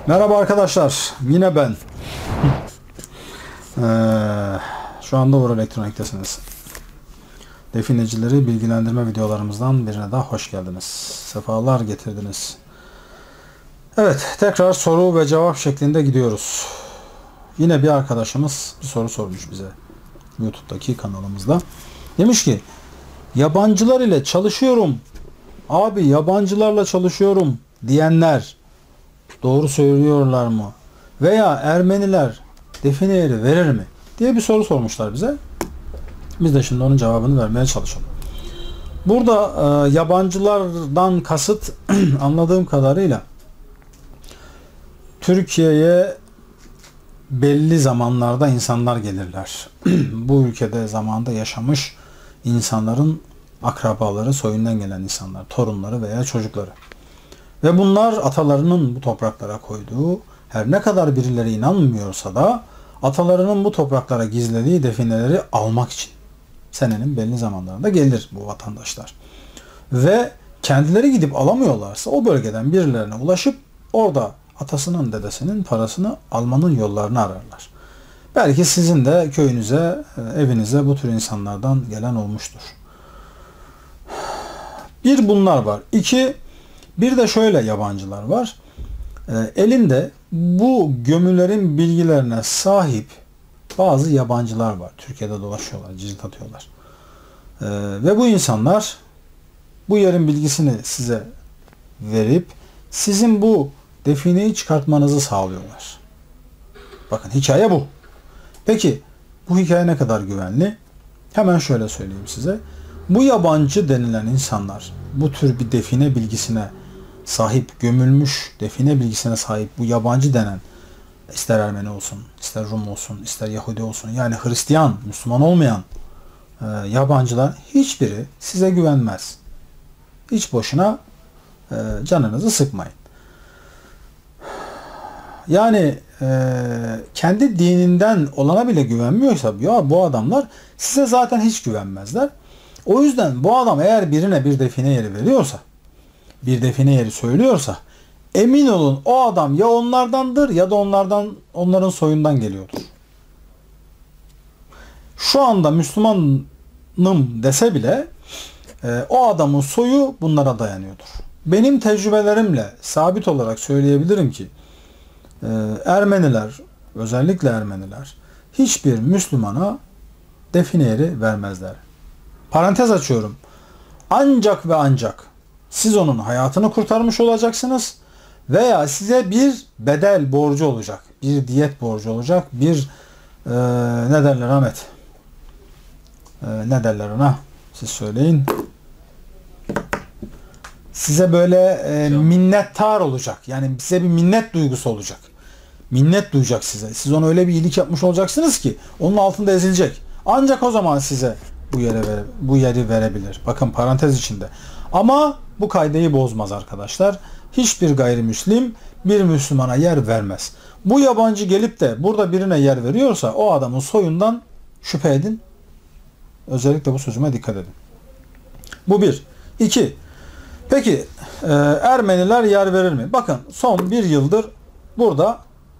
Merhaba arkadaşlar, yine ben. Şu anda Uğur Elektronik'tesiniz. Definecileri bilgilendirme videolarımızdan birine daha hoş geldiniz. Sefalar getirdiniz. Evet, tekrar soru ve cevap şeklinde gidiyoruz. Yine bir arkadaşımız bir soru sormuş bize YouTube'daki kanalımızda. Demiş ki, yabancılar ile çalışıyorum. Abi yabancılarla çalışıyorum diyenler doğru söylüyorlar mı? Veya Ermeniler define yeri verir mi? Diye bir soru sormuşlar bize. Biz de şimdi onun cevabını vermeye çalışalım. Burada yabancılardan kasıt anladığım kadarıyla Türkiye'ye belli zamanlarda insanlar gelirler. Bu ülkede zamanda yaşamış insanların akrabaları, soyundan gelen insanlar, torunları veya çocukları. Ve bunlar atalarının bu topraklara koyduğu, her ne kadar birileri inanmıyorsa da atalarının bu topraklara gizlediği defineleri almak için senenin belli zamanlarında gelir bu vatandaşlar. Ve kendileri gidip alamıyorlarsa o bölgeden birilerine ulaşıp orada atasının dedesinin parasını almanın yollarını ararlar. Belki sizin de köyünüze, evinize bu tür insanlardan gelen olmuştur. Bir bunlar var. İki, bir de şöyle yabancılar var. Elinde bu gömülerin bilgilerine sahip bazı yabancılar var. Türkiye'de dolaşıyorlar, cirit atıyorlar. Ve bu insanlar bu yerin bilgisini size verip sizin bu defineyi çıkartmanızı sağlıyorlar. Bakın hikaye bu. Peki bu hikaye ne kadar güvenli? Hemen şöyle söyleyeyim size. Bu yabancı denilen insanlar bu tür bir define bilgisine sahip, gömülmüş define bilgisine sahip bu yabancı denen, ister Ermeni olsun, ister Rum olsun, ister Yahudi olsun, yani Hristiyan, Müslüman olmayan yabancılar hiçbiri size güvenmez. Hiç boşuna canınızı sıkmayın. Yani kendi dininden olana bile güvenmiyorsa ya bu adamlar size zaten hiç güvenmezler. O yüzden bu adam eğer birine bir define yeri veriyorsa, bir define yeri söylüyorsa emin olun o adam ya onlardandır ya da onların soyundan geliyordur. Şu anda Müslümanım dese bile o adamın soyu bunlara dayanıyordur. Benim tecrübelerimle sabit olarak söyleyebilirim ki Ermeniler, özellikle Ermeniler hiçbir Müslümana define yeri vermezler. Parantez açıyorum. Ancak ve ancak siz onun hayatını kurtarmış olacaksınız veya size bir bedel borcu olacak, bir diyet borcu olacak, bir ne derler Ahmet? Ne derler ona? Siz söyleyin. Size böyle minnettar olacak. Yani size bir minnet duygusu olacak. Minnet duyacak size. Siz ona öyle bir iyilik yapmış olacaksınız ki onun altında ezilecek. Ancak o zaman size bu yeri verebilir. Bakın parantez içinde. Ama bu kaideyi bozmaz arkadaşlar. Hiçbir gayrimüslim bir Müslümana yer vermez. Bu yabancı gelip de burada birine yer veriyorsa o adamın soyundan şüphe edin. Özellikle bu sözüme dikkat edin. Bu bir. İki. Peki Ermeniler yer verir mi? Bakın son bir yıldır burada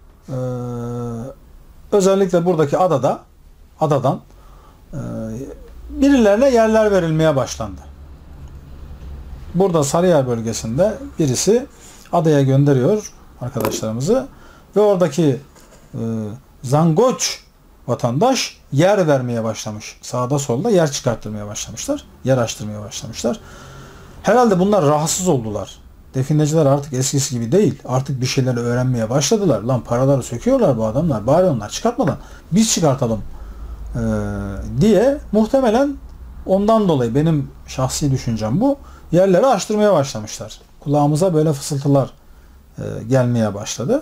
özellikle buradaki adadan birilerine yerler verilmeye başlandı. Burada Sarıyer bölgesinde birisi adaya gönderiyor arkadaşlarımızı ve oradaki zangoç vatandaş yer vermeye başlamış. Sağda solda yer çıkarttırmaya başlamışlar. Yer açtırmaya başlamışlar. Herhalde bunlar rahatsız oldular. Defineciler artık eskisi gibi değil. Artık bir şeyleri öğrenmeye başladılar. Lan paraları söküyorlar bu adamlar. Bari onlar çıkartmadan biz çıkartalım diye muhtemelen ondan dolayı benim şahsi düşüncem bu. Yerleri açtırmaya başlamışlar. Kulağımıza böyle fısıltılar gelmeye başladı.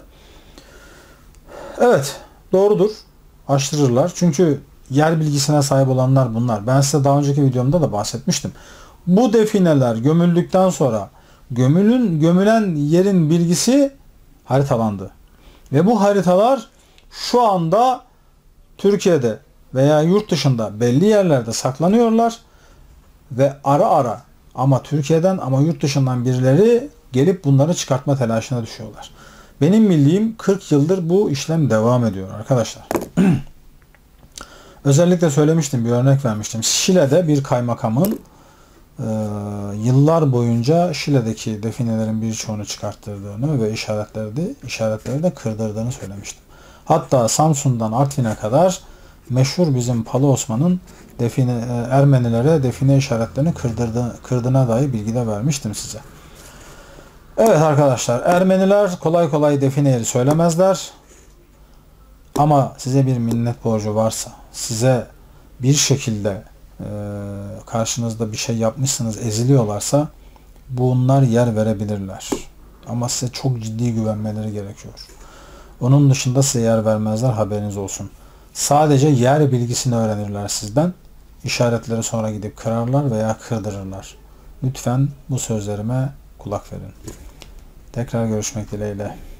Evet, doğrudur. Açtırırlar. Çünkü yer bilgisine sahip olanlar bunlar. Ben size daha önceki videomda da bahsetmiştim. Bu defineler gömüldükten sonra gömülen yerin bilgisi haritalandı. Ve bu haritalar şu anda Türkiye'de veya yurt dışında belli yerlerde saklanıyorlar ve ara ara ama Türkiye'den ama yurt dışından birileri gelip bunları çıkartma telaşına düşüyorlar. Benim bildiğim 40 yıldır bu işlem devam ediyor arkadaşlar. Özellikle söylemiştim, bir örnek vermiştim. Şile'de bir kaymakamın yıllar boyunca Şile'deki definelerin birçoğunu çıkarttırdığını ve işaretleri de kırdırdığını söylemiştim. Hatta Samsun'dan Artvin'e kadar meşhur bizim Palı Osman'ın Ermenilere define işaretlerini kırdığına dair bilgi de vermiştim size. Evet arkadaşlar, Ermeniler kolay kolay define yeri söylemezler. Ama size bir minnet borcu varsa, size bir şekilde karşınızda bir şey yapmışsınız, eziliyorlarsa bunlar yer verebilirler. Ama size çok ciddi güvenmeleri gerekiyor. Onun dışında size yer vermezler, haberiniz olsun. Sadece yer bilgisini öğrenirler sizden. İşaretleri sonra gidip kırarlar veya kırdırırlar. Lütfen bu sözlerime kulak verin. Tekrar görüşmek dileğiyle.